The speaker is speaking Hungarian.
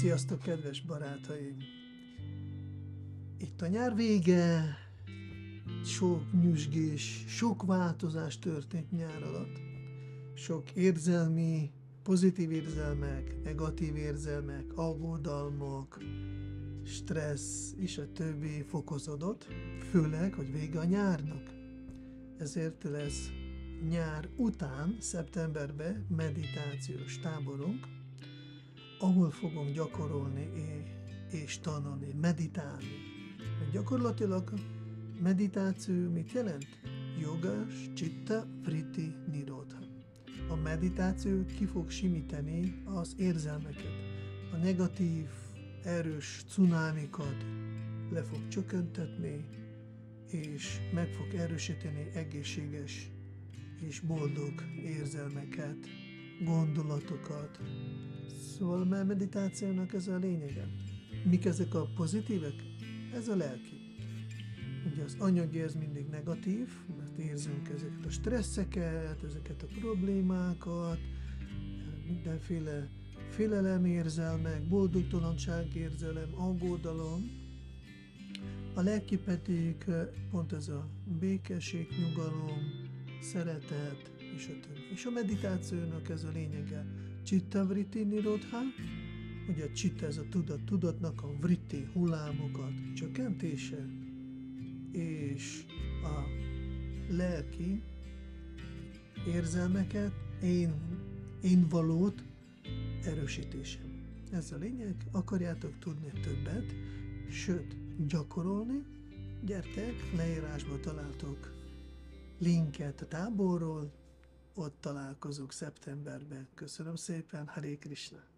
Sziasztok, kedves barátaim! Itt a nyár vége, sok nyüzsgés, sok változás történt nyár alatt. Sok érzelmi, pozitív érzelmek, negatív érzelmek, aggodalmak, stressz és a többi fokozódott, főleg, hogy vége a nyárnak. Ezért lesz nyár után, szeptemberben meditációs táborunk, ahol fogom gyakorolni és tanulni, meditálni. Gyakorlatilag meditáció mit jelent? Yoga, citta, vritti, nirodha. A meditáció ki fog simítani az érzelmeket. A negatív, erős cunámikat le fog csökkentetni, és meg fog erősíteni egészséges és boldog érzelmeket, gondolatokat. Szóval a meditációnak ez a lényege. Mik ezek a pozitívek? Ez a lelki. Ugye az anyagi ez mindig negatív, mert érzünk ezeket a stresszeket, ezeket a problémákat, mindenféle félelemérzelmek, boldogtalanság érzelem, aggódalom. A lelki pedig pont ez a békesség, nyugalom, szeretet, és a többi. És a meditációnak ez a lényege. Citta, vritti, nirodha, ugye a citta ez a tudatnak a vritti hullámokat csökkentése, és a lelki érzelmeket, én valót erősítése. Ez a lényeg, akarjátok tudni többet, sőt, gyakorolni, gyertek, leírásba találtok linket a táborról, ott találkozunk szeptemberben. Köszönöm szépen, Hare Krishna!